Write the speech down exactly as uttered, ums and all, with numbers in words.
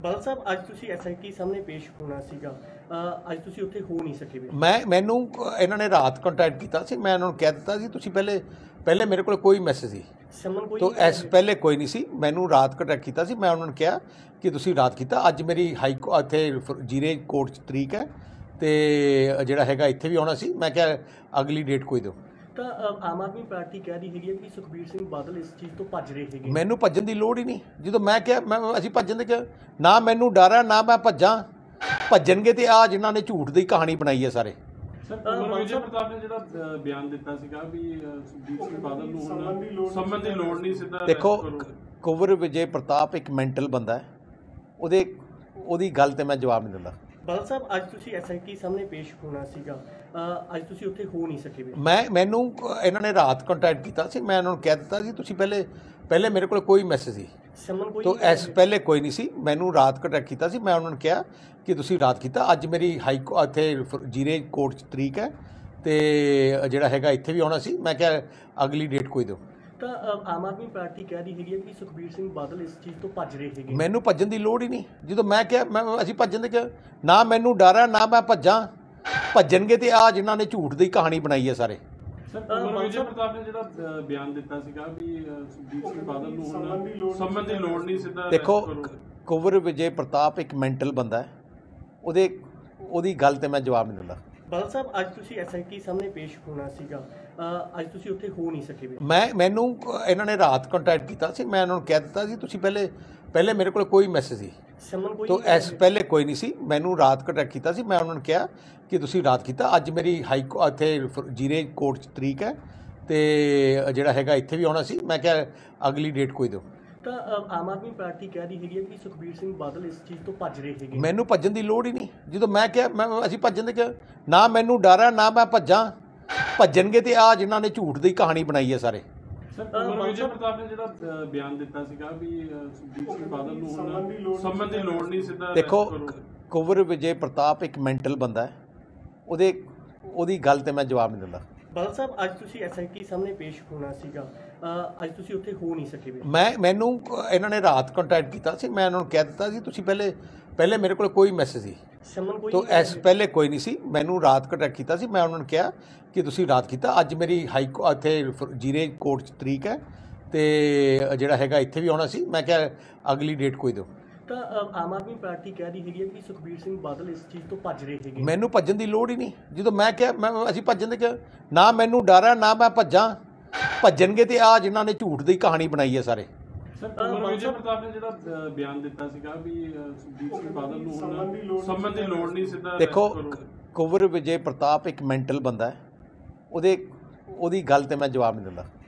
ਬਾਦਲ ਸਾਹਿਬ ਅੱਜ ਤੁਸੀਂ ਐਸਆਈਟੀ ਸਾਹਮਣੇ ਪੇਸ਼ ਹੋਣਾ ਸੀਗਾ। ਅ, ਅੱਜ ਤੁਸੀਂ ਉੱਥੇ ਹੋ ਨਹੀਂ ਸਕੇ। ਮੈਂ ਮੈਨੂੰ ਇਹਨਾਂ ਨੇ ਰਾਤ ਕੰਟੈਕਟ ਕੀਤਾ ਸੀ। ਮੈਂ ਇਹਨਾਂ ਨੂੰ ਕਹਿ ਦਿੱਤਾ ਸੀ ਤੁਸੀਂ ਪਹਿਲੇ ਪਹਿਲੇ ਮੇਰੇ ਕੋਲ ਕੋਈ ਮੈਸੇਜ ਸੀ ਸਮਨ ਕੋਈ ਤੋ ਐਸ ਪਹਿਲੇ ਕੋਈ ਨਹੀਂ ਸੀ। ਮੈਨੂੰ ਰਾਤ ਕੰਟੈਕਟ ਕੀਤਾ ਸੀ। ਮੈਂ ਉਹਨਾਂ ਨੂੰ ਕਿਹਾ ਕਿ ਤੁਸੀਂ ਰਾਤ ਕੀਤਾ। ਅੱਜ ਮੇਰੀ ਹਾਈ ਇੱਥੇ ਜੀਰੇ ਕੋਰਟ 'ਚ ਤਰੀਕ ਹੈ ਤੇ ਜਿਹੜਾ ਹੈਗਾ ਇੱਥੇ ਵੀ ਆਉਣਾ ਸੀ। ਮੈਂ ਕਿਹਾ ਅਗਲੀ ਡੇਟ ਕੋਈ ਦਿਓ। ਤਾਂ ਅ, ਆਮ ਆਦਮੀ ਪਾਰਟੀ ਕਹਿ ਰਹੀ ਹੈਗੀ ਹੈ ਕਿ ਸੁਖਬੀਰ ਸਿੰਘ ਬਾਦਲ ਇਸ ਚੀਜ਼ ਤੋਂ ਭੱਜ ਰਹੇ ਹੈਗੇ। ਮੈਨੂੰ ਭੱਜਣ ਦੀ ਲੋੜ ਹੀ ਨਹੀਂ। ਜਦੋਂ ਮੈਂ ਕਿਹਾ ਮੈਂ ਅਸੀਂ ਭੱਜਣ ਦੇ ਕਿਹਾ ਨਾ ਮੈਨੂੰ ਡਰ ਹੈ ਨਾ ਮੈਂ ਭੱਜਾਂ। ਭੱਜਣਗੇ ਤੇ ਆ ਜਿਨ੍ਹਾਂ ਨੇ ਝੂਠ ਦੀ ਕਹਾਣੀ ਬਣਾਈ ਹੈ ਸਾਰੇ। ਸਰ ਕੁੰਵਰ ਵਿਜੇ ਪ੍ਰਤਾਪ ਨੇ ਜਿਹੜਾ ਬਿਆਨ ਦਿੱਤਾ ਸੀਗਾ ਵੀ ਸੁਖਬੀਰ ਸਿੰਘ ਬਾਦਲ ਨੂੰ ਹੁਣ ਸਮਨ ਦੀ ਲੋੜ ਨਹੀਂ, ਸਿੱਧਾ ਦੇਖੋ ਕੁੰਵਰ ਵਿਜੇ ਪ੍ਰਤਾਪ ਇੱਕ ਮੈਂਟਲ ਬੰਦਾ ਹੈ। ਉਹਦੇ ਉਹਦੀ ਗੱਲ ਤੇ ਮੈਂ ਜਵਾਬ ਨਹੀਂ ਦਿੰਦਾ। ਬਾਦਲ ਸਾਹਿਬ ਅੱਜ ਤੁਸੀਂ ਐਸਆਈਟੀ ਸਾਹਮਣੇ ਪੇਸ਼ ਹੋਣਾ ਸੀਗਾ। ਅ, ਅੱਜ ਤੁਸੀਂ ਉੱਥੇ ਹੋ ਨਹੀਂ ਸਕੇ। ਮੈਂ ਮੈਨੂੰ ਇਹਨਾਂ ਨੇ ਰਾਤ ਕੰਟੈਕਟ ਕੀਤਾ ਸੀ। ਮੈਂ ਇਹਨਾਂ ਨੂੰ ਕਹਿ ਦਿੱਤਾ ਸੀ ਤੁਸੀਂ ਪਹਿਲੇ ਪਹਿਲੇ ਮੇਰੇ ਕੋਲ ਕੋਈ ਮੈਸੇਜ ਸੀ ਸਮਨ ਕੋਈ ਤੋ ਐਸ ਪਹਿਲੇ ਕੋਈ ਨਹੀਂ ਸੀ। ਮੈਨੂੰ ਰਾਤ ਕੰਟੈਕਟ ਕੀਤਾ ਸੀ। ਮੈਂ ਉਹਨਾਂ ਨੂੰ ਕਿਹਾ ਕਿ ਤੁਸੀਂ ਰਾਤ ਕੀਤਾ। ਅੱਜ ਮੇਰੀ ਹਾਈ ਇੱਥੇ ਜੀਰੇ ਕੋਰਟ 'ਚ ਤਰੀਕ ਹੈ ਤੇ ਜਿਹੜਾ ਹੈਗਾ ਇੱਥੇ ਵੀ ਆਉਣਾ ਸੀ। ਮੈਂ ਕਿਹਾ ਅਗਲੀ ਡੇਟ ਕੋਈ ਦਿਓ। ਤਾਂ ਅ, ਆਮ ਆਦਮੀ ਪਾਰਟੀ ਕਹਿ ਰਹੀ ਹੈਗੀ ਹੈ ਕਿ ਸੁਖਬੀਰ ਸਿੰਘ ਬਾਦਲ ਇਸ ਚੀਜ਼ ਤੋਂ ਭੱਜ ਰਹੇ ਹੈਗੇ। ਮੈਨੂੰ ਭੱਜਣ ਦੀ ਲੋੜ ਹੀ ਨਹੀਂ। ਜਦੋਂ ਮੈਂ ਕਿਹਾ ਮੈਂ ਅਸੀਂ ਭੱਜਣ ਦੇ ਕਿਹਾ ਨਾ ਮੈਨੂੰ ਡਰ ਹੈ ਨਾ ਮੈਂ ਭੱਜਾਂ। ਭੱਜਣਗੇ ਤੇ ਆ ਜਿਨ੍ਹਾਂ ਨੇ ਝੂਠ ਦੀ ਕਹਾਣੀ ਬਣਾਈ ਹੈ ਸਾਰੇ। ਸਰ ਕੁੰਵਰ ਵਿਜੇ ਪ੍ਰਤਾਪ ਨੇ ਜਿਹੜਾ ਬਿਆਨ ਦਿੱਤਾ ਸੀਗਾ ਵੀ ਸੁਖਬੀਰ ਸਿੰਘ ਬਾਦਲ ਨੂੰ ਹੁਣ ਸਮਨ ਦੀ ਲੋੜ ਨਹੀਂ, ਸਿੱਧਾ ਦੇਖੋ ਕੁੰਵਰ ਵਿਜੇ ਪ੍ਰਤਾਪ ਇੱਕ ਮੈਂਟਲ ਬੰਦਾ ਹੈ। ਉਹਦੇ ਉਹਦੀ ਗੱਲ ਤੇ ਮੈਂ ਜਵਾਬ ਨਹੀਂ ਦਿੰਦਾ। ਬਾਦਲ ਸਾਹਿਬ ਅੱਜ ਤੁਸੀਂ ਐਸਆਈਟੀ ਸਾਹਮਣੇ ਪੇਸ਼ ਹੋਣਾ ਸੀਗਾ। ਅ, ਅੱਜ ਤੁਸੀਂ ਉੱਥੇ ਹੋ ਨਹੀਂ ਸਕੇ। ਮੈਂ ਮੈਨੂੰ ਇਹਨਾਂ ਨੇ ਰਾਤ ਕੰਟੈਕਟ ਕੀਤਾ ਸੀ। ਮੈਂ ਇਹਨਾਂ ਨੂੰ ਕਹਿ ਦਿੱਤਾ ਸੀ ਤੁਸੀਂ ਪਹਿਲੇ ਪਹਿਲੇ ਮੇਰੇ ਕੋਲ ਕੋਈ ਮੈਸੇਜ ਸੀ ਸਮਨ ਕੋਈ ਤੋ ਐਸ ਪਹਿਲੇ ਕੋਈ ਨਹੀਂ ਸੀ। ਮੈਨੂੰ ਰਾਤ ਕੰਟੈਕਟ ਕੀਤਾ ਸੀ। ਮੈਂ ਉਹਨਾਂ ਨੂੰ ਕਿਹਾ ਕਿ ਤੁਸੀਂ ਰਾਤ ਕੀਤਾ। ਅੱਜ ਮੇਰੀ ਹਾਈ ਇੱਥੇ ਜੀਰੇ ਕੋਰਟ 'ਚ ਤਰੀਕ ਹੈ ਤੇ ਜਿਹੜਾ ਹੈਗਾ ਇੱਥੇ ਵੀ ਆਉਣਾ ਸੀ। ਮੈਂ ਕਿਹਾ ਅਗਲੀ ਡੇਟ ਕੋਈ ਦਿਓ। ਤਾਂ ਅ, ਆਮ ਆਦਮੀ ਪਾਰਟੀ ਕਹਿ ਰਹੀ ਹੈਗੀ ਹੈ ਕਿ ਸੁਖਬੀਰ ਸਿੰਘ ਬਾਦਲ ਇਸ ਚੀਜ਼ ਤੋਂ ਭੱਜ ਰਹੇ ਹੈਗੇ। ਮੈਨੂੰ ਭੱਜਣ ਦੀ ਲੋੜ ਹੀ ਨਹੀਂ। ਜਦੋਂ ਮੈਂ ਕਿਹਾ ਮੈਂ ਅਸੀਂ ਭੱਜਣ ਦੇ ਕਿਹਾ ਨਾ ਮੈਨੂੰ ਡਰ ਹੈ ਨਾ ਮੈਂ ਭੱਜਾਂ। ਭੱਜਣਗੇ ਤੇ ਆ ਜਿਨ੍ਹਾਂ ਨੇ ਝੂਠ ਦੀ ਕਹਾਣੀ ਬਣਾਈ ਹੈ ਸਾਰੇ। ਸਰ ਕੁੰਵਰ ਵਿਜੇ ਪ੍ਰਤਾਪ ਨੇ ਜਿਹੜਾ ਬਿਆਨ ਦਿੱਤਾ ਸੀਗਾ ਵੀ ਸੁਖਬੀਰ ਸਿੰਘ ਬਾਦਲ ਨੂੰ ਹੁਣ ਸਮਨ ਦੀ ਲੋੜ ਨਹੀਂ, ਸਿੱਧਾ ਦੇਖੋ ਕੁੰਵਰ ਵਿਜੇ ਪ੍ਰਤਾਪ ਇੱਕ ਮੈਂਟਲ ਬੰਦਾ ਹੈ। ਉਹਦੇ ਉਹਦੀ ਗੱਲ ਤੇ ਮੈਂ ਜਵਾਬ ਨਹੀਂ ਦਿੰਦਾ। ਬਾਦਲ ਸਾਹਿਬ ਅੱਜ ਤੁਸੀਂ ਐਸਆਈਟੀ ਸਾਹਮਣੇ ਪੇਸ਼ ਹੋਣਾ ਸੀਗਾ। ਅ, ਅੱਜ ਤੁਸੀਂ ਉੱਥੇ ਹੋ ਨਹੀਂ ਸਕੇ। ਮੈਂ ਮੈਨੂੰ ਇਹਨਾਂ ਨੇ ਰਾਤ ਕੰਟੈਕਟ ਕੀਤਾ ਸੀ। ਮੈਂ ਇਹਨਾਂ ਨੂੰ ਕਹਿ ਦਿੱਤਾ ਸੀ ਤੁਸੀਂ ਪਹਿਲੇ ਪਹਿਲੇ ਮੇਰੇ ਕੋਲ ਕੋਈ ਮੈਸੇਜ ਸੀ ਸਮਨ ਕੋਈ ਤੋ ਐਸ ਪਹਿਲੇ ਕੋਈ ਨਹੀਂ ਸੀ। ਮੈਨੂੰ ਰਾਤ ਕੰਟੈਕਟ ਕੀਤਾ ਸੀ। ਮੈਂ ਉਹਨਾਂ ਨੂੰ ਕਿਹਾ ਕਿ ਤੁਸੀਂ ਰਾਤ ਕੀਤਾ। ਅੱਜ ਮੇਰੀ ਹਾਈ ਇੱਥੇ ਜੀਰੇ ਕੋਰਟ 'ਚ ਤਰੀਕ ਹੈ ਤੇ ਜਿਹੜਾ ਹੈਗਾ ਇੱਥੇ ਵੀ ਆਉਣਾ ਸੀ। ਮੈਂ ਕਿਹਾ ਅਗਲੀ ਡੇਟ ਕੋਈ ਦਿਓ। ਤਾਂ ਅ, ਆਮ ਆਦਮੀ ਪਾਰਟੀ ਕਹਿ ਰਹੀ ਹੈਗੀ ਹੈ ਕਿ ਸੁਖਬੀਰ ਸਿੰਘ ਬਾਦਲ ਇਸ ਚੀਜ਼ ਤੋਂ ਭੱਜ ਰਹੇ ਹੈਗੇ। ਮੈਨੂੰ ਭੱਜਣ ਦੀ ਲੋੜ ਹੀ ਨਹੀਂ। ਜਦੋਂ ਮੈਂ ਕਿਹਾ ਮੈਂ ਅਸੀਂ ਭੱਜਣ ਦੇ ਕਿਹਾ ਨਾ ਮੈਨੂੰ ਡਰ ਹੈ ਨਾ ਮੈਂ ਭੱਜਾਂ। ਭੱਜਣਗੇ ਤੇ ਆ ਜਿਨ੍ਹਾਂ ਨੇ ਝੂਠ ਦੀ ਕਹਾਣੀ ਬਣਾਈ ਹੈ ਸਾਰੇ। ਸਰ ਕੁੰਵਰ ਵਿਜੇ ਪ੍ਰਤਾਪ ਨੇ ਜਿਹੜਾ ਬਿਆਨ ਦਿੱਤਾ ਸੀਗਾ ਵੀ ਸੁਖਬੀਰ ਸਿੰਘ ਬਾਦਲ ਨੂੰ ਹੁਣ ਸਮਨ ਦੀ ਲੋੜ ਨਹੀਂ, ਸਿੱਧਾ ਦੇਖੋ ਕੁੰਵਰ ਵਿਜੇ ਪ੍ਰਤਾਪ ਇੱਕ ਮੈਂਟਲ ਬੰਦਾ ਹੈ। ਉਹਦੇ ਉਹਦੀ ਗੱਲ ਤੇ ਮੈਂ ਜਵਾਬ ਨਹੀਂ ਦਿੰਦਾ।